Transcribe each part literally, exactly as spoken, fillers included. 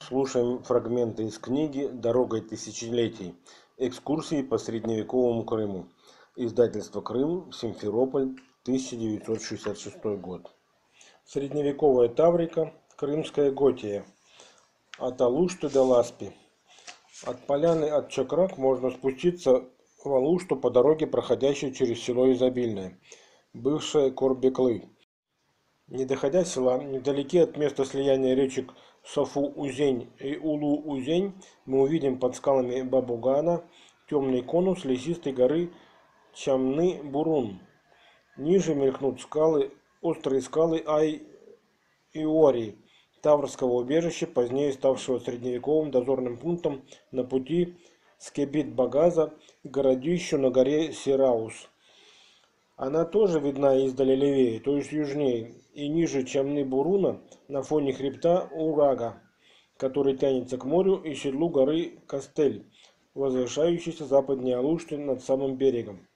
Слушаем фрагменты из книги «Дорогой тысячелетий. Экскурсии по средневековому Крыму». Издательство «Крым», Симферополь, тысяча девятьсот шестьдесят шестой год. Средневековая Таврика, Крымская Готия. От Алушты до Ласпи. От поляны от Чакрак можно спуститься в Алушту по дороге, проходящей через село Изобильное, бывшее Корбеклы. Не доходя села, недалеке от места слияния речек Софу-Узень и Улу-Узень, мы увидим под скалами Бабугана темный конус лесистой горы Чамны-Бурун. Ниже мелькнут скалы, острые скалы Ай-Иори, Таврского убежища, позднее ставшего средневековым дозорным пунктом на пути Скебит-Багаза к городищу на горе Сираус. Она тоже видна издали левее, то есть южнее, и ниже Чамны-Буруна, на фоне хребта Урага, который тянется к морю, и седлу горы Кастель, возвышающейся западнее Алушты над самым берегом.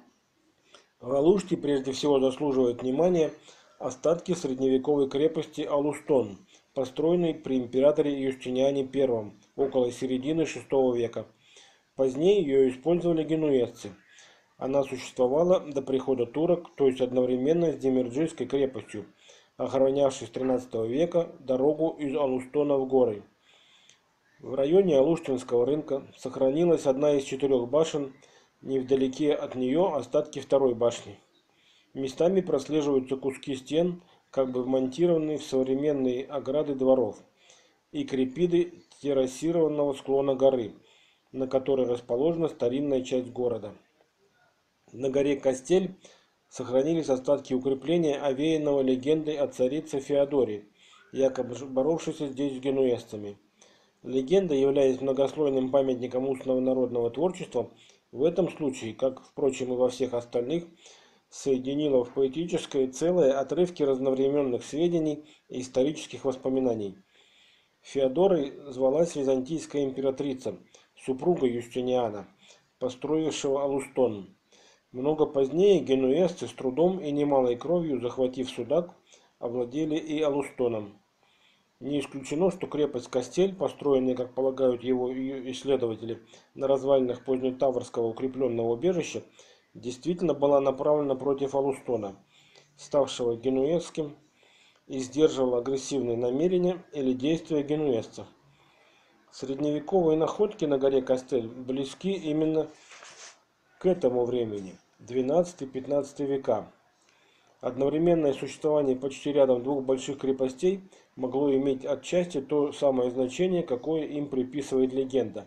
В Алуште прежде всего заслуживают внимания остатки средневековой крепости Алустон, построенной при императоре Юстиниане Первом около середины шестого века. Позднее ее использовали генуэзцы. Она существовала до прихода турок, то есть одновременно с Демирджийской крепостью, охранявшей с тринадцатого века дорогу из Алустона в горы. В районе Алуштинского рынка сохранилась одна из четырех башен, невдалеке от нее остатки второй башни. Местами прослеживаются куски стен, как бы вмонтированные в современные ограды дворов, и крепиды террасированного склона горы, на которой расположена старинная часть города. На горе Кастель сохранились остатки укрепления, овеянного легендой о царице Феодоре, якобы боровшейся здесь с генуэзцами. Легенда, являясь многослойным памятником устного народного творчества, в этом случае, как, впрочем, и во всех остальных, соединила в поэтическое целое отрывки разновременных сведений и исторических воспоминаний. Феодорой звалась византийская императрица, супруга Юстиниана, построившего Алустон. Много позднее генуэзцы с трудом и немалой кровью, захватив Судак, овладели и Алустоном. Не исключено, что крепость Кастель, построенная, как полагают его исследователи, на развалинах позднетаврского укрепленного убежища, действительно была направлена против Алустона, ставшего генуэзским, и сдерживала агрессивные намерения или действия генуэзцев. Средневековые находки на горе Кастель близки именно к этому времени, двенадцатый-пятнадцатый века. Одновременное существование почти рядом двух больших крепостей могло иметь отчасти то самое значение, какое им приписывает легенда.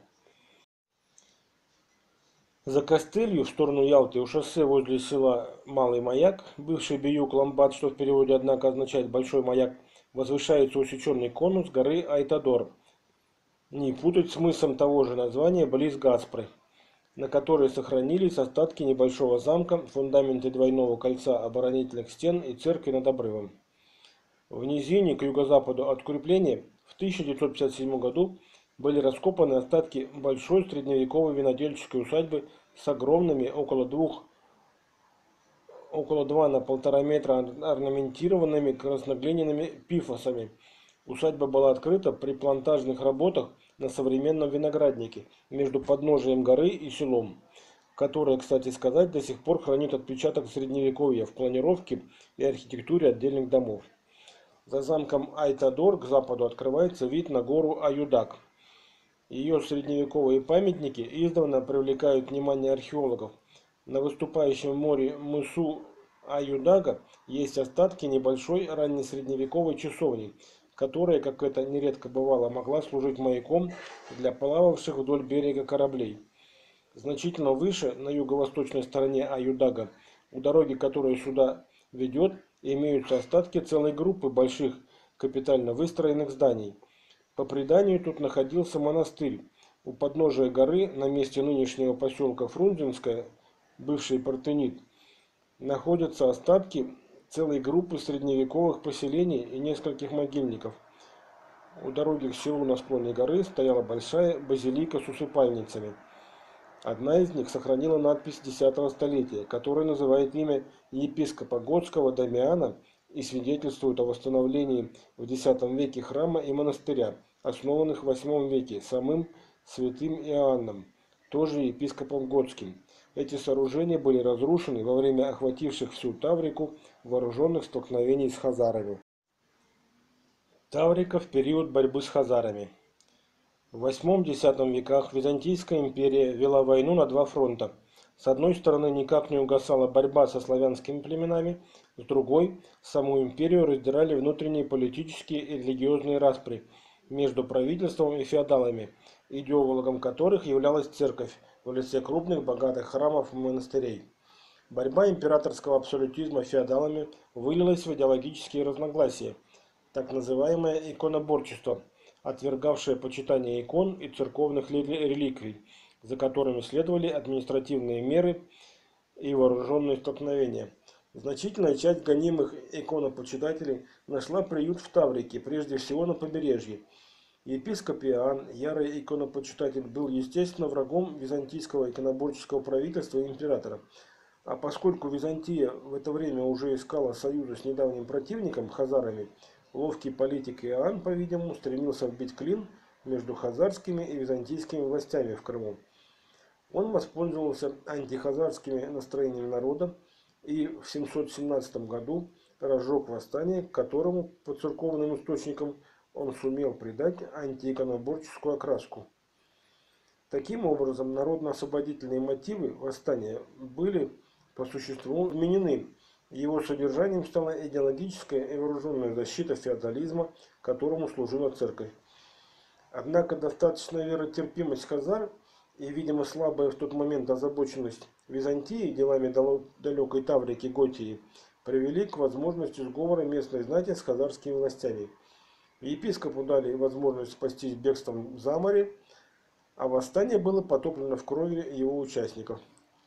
За Кастелью, в сторону Ялты, у шоссе возле села Малый Маяк, бывший Биюк-Ламбат, что в переводе, однако, означает «большой маяк», возвышается усеченный конус горы Айтадор, не путать с мысом того же названия близ Гаспры, на которой сохранились остатки небольшого замка, фундаменты двойного кольца оборонительных стен и церкви над обрывом. В низине к юго-западу от укрепления в тысяча девятьсот пятьдесят седьмом году были раскопаны остатки большой средневековой винодельческой усадьбы с огромными, около двух, около два на полтора метра орнаментированными красноглиняными пифосами. Усадьба была открыта при плантажных работах на современном винограднике между подножием горы и селом, которое, кстати сказать, до сих пор хранит отпечаток средневековья в планировке и архитектуре отдельных домов. За замком Айтадор к западу открывается вид на гору Аюдак. Ее средневековые памятники издавна привлекают внимание археологов. На выступающем в море мысу Аюдага есть остатки небольшой раннесредневековой часовни, которая, как это нередко бывало, могла служить маяком для плававших вдоль берега кораблей. Значительно выше, на юго-восточной стороне Аюдага, у дороги, которая сюда ведет, имеются остатки целой группы больших капитально выстроенных зданий. По преданию, тут находился монастырь. У подножия горы, на месте нынешнего поселка Фрунзенское, бывший Партенит, находятся остатки целой группы средневековых поселений и нескольких могильников. У дороги к селу на склоне горы стояла большая базилика с усыпальницами. Одна из них сохранила надпись десятого столетия, которая называет имя епископа готского Дамиана и свидетельствует о восстановлении в десятом веке храма и монастыря, основанных в восьмом веке самым святым Иоанном, тоже епископом готским. Эти сооружения были разрушены во время охвативших всю Таврику вооруженных столкновений с хазарами. Таврика в период борьбы с хазарами. В восьмом-десятом веках Византийская империя вела войну на два фронта. С одной стороны, никак не угасала борьба со славянскими племенами, с другой, саму империю раздирали внутренние политические и религиозные распри между правительством и феодалами, идеологом которых являлась церковь в лице крупных богатых храмов и монастырей. Борьба императорского абсолютизма с феодалами вылилась в идеологические разногласия, так называемое иконоборчество, отвергавшее почитание икон и церковных реликвий, за которыми следовали административные меры и вооруженные столкновения. Значительная часть гонимых иконопочитателей нашла приют в Таврике, прежде всего на побережье. Епископ Иоанн, ярый иконопочитатель, был, естественно, врагом византийского иконоборческого правительства и императора. А поскольку Византия в это время уже искала союза с недавним противником, хазарами, ловкий политик Иоанн, по-видимому, стремился вбить клин между хазарскими и византийскими властями в Крыму. Он воспользовался антихазарскими настроениями народа и в семьсот семнадцатом году разжег восстание, к которому, по церковным источникам, он сумел придать антииконоборческую окраску. Таким образом, народно-освободительные мотивы восстания были по существу изменены. Его содержанием стала идеологическая и вооруженная защита феодализма, которому служила церковь. Однако достаточная веротерпимость хазар и, видимо, слабая в тот момент озабоченность Византии делами далекой Таврики Готии привели к возможности сговора местной знати с хазарскими властями. Епископу дали возможность спастись бегством за море, а восстание было потоплено в крови его участников.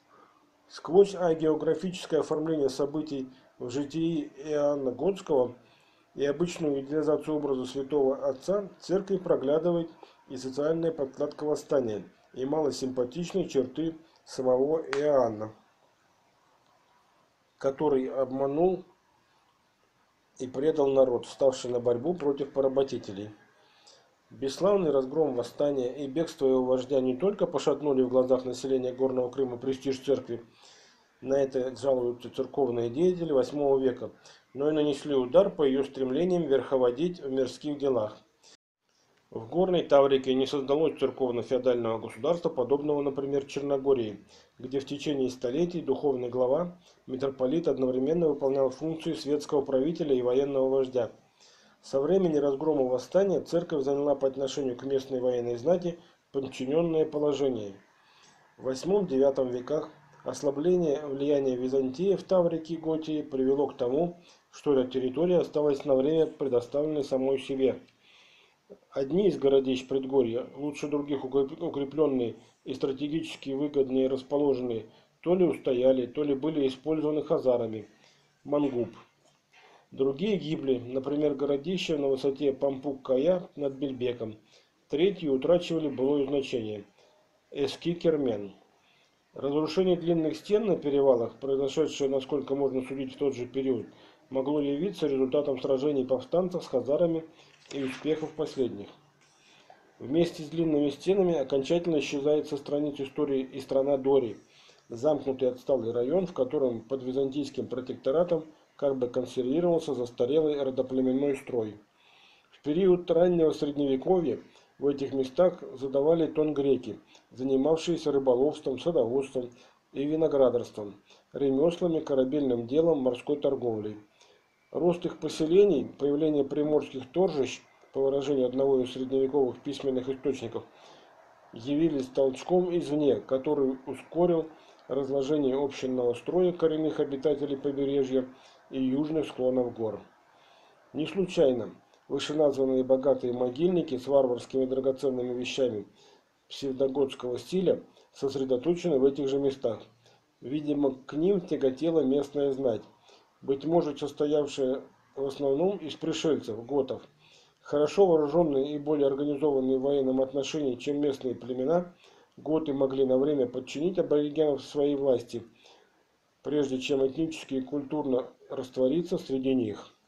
Сквозь агеографическое оформление событий в житии Иоанна Готского и обычную идеализацию образа святого отца церковь проглядывает и социальная подкладка восстания, и малосимпатичные черты самого Иоанна, который обманул и предал народ, вставший на борьбу против поработителей. Бесславный разгром восстания и бегство его вождя не только пошатнули в глазах населения Горного Крыма престиж церкви, на это жалуются церковные деятели восьмого века, но и нанесли удар по ее стремлениям верховодить в мирских делах. В Горной Таврике не создалось церковно-феодального государства, подобного, например, Черногории, где в течение столетий духовный глава, митрополит, одновременно выполнял функции светского правителя и военного вождя. Со времени разгрома восстания церковь заняла по отношению к местной военной знати подчиненное положение. В восьмом-девятом веках ослабление влияния Византии в Таврике и Готии привело к тому, что эта территория осталась на время предоставленной самой себе. Одни из городищ предгорья, лучше других укрепленные и стратегически выгоднее расположенные, то ли устояли, то ли были использованы хазарами, Мангуб. Другие гибли, например, городища на высоте Пампук-Кая над Бельбеком. Третьи утрачивали былое значение – Эски-Кермен. Разрушение длинных стен на перевалах, произошедшее, насколько можно судить, в тот же период, могло явиться результатом сражений повстанцев с хазарами и успехов последних. Вместе с длинными стенами окончательно исчезает со страниц истории и страна Дори, замкнутый отсталый район, в котором под византийским протекторатом как бы консервировался застарелый родоплеменной строй. В период раннего средневековья в этих местах задавали тон греки, занимавшиеся рыболовством, садоводством и виноградарством, ремеслами, корабельным делом, морской торговлей. Рост их поселений, появление приморских торжищ, по выражению одного из средневековых письменных источников, явились толчком извне, который ускорил разложение общинного строя коренных обитателей побережья и южных склонов гор. Не случайно вышеназванные богатые могильники с варварскими драгоценными вещами псевдоготского стиля сосредоточены в этих же местах. Видимо, к ним тяготела местная знать, быть может, состоявшая в основном из пришельцев, готов. Хорошо вооруженные и более организованные в военном отношении, чем местные племена, готы могли на время подчинить аборигенов своей власти, прежде чем этнически и культурно раствориться среди них.